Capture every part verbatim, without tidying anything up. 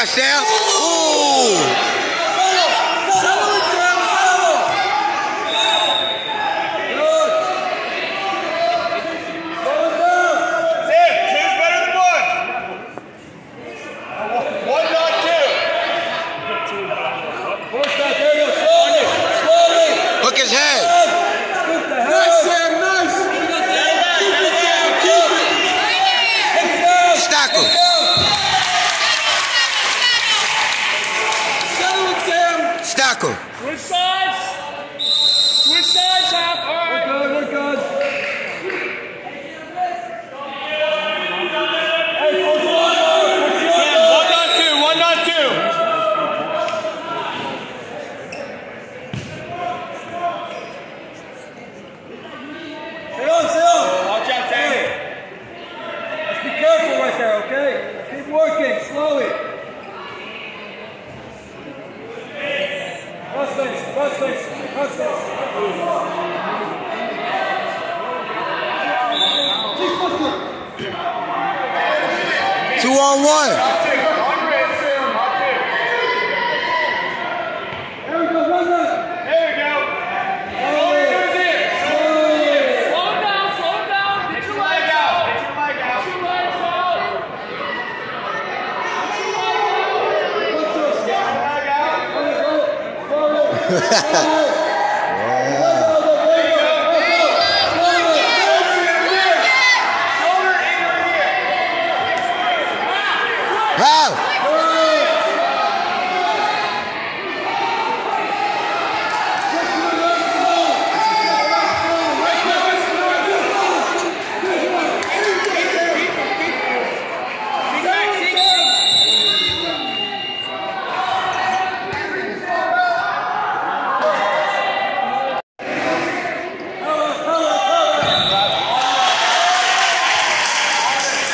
on, Sam. Ooh. Hook his head. Nice, Sam, nice. Keep it. Stack him. Settle it, Sam. Stack him. Switch sides. Switch sides, half. All right. We're good, we're good. Hey, push one, push Sam, one on two, one on two. Stay on, stay on. Watch out, Sam. Let's be careful right there, okay? Keep working, slowly. Cross face, cross face, cross face. Keep pushing. Two on one. There we go, run that. There we go. Slowly. Slowly. Slow him down, slow him down. Get your leg out. Get your leg out. Get your legs out. Wow.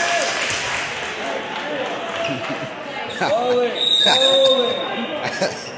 Slowly, slowly.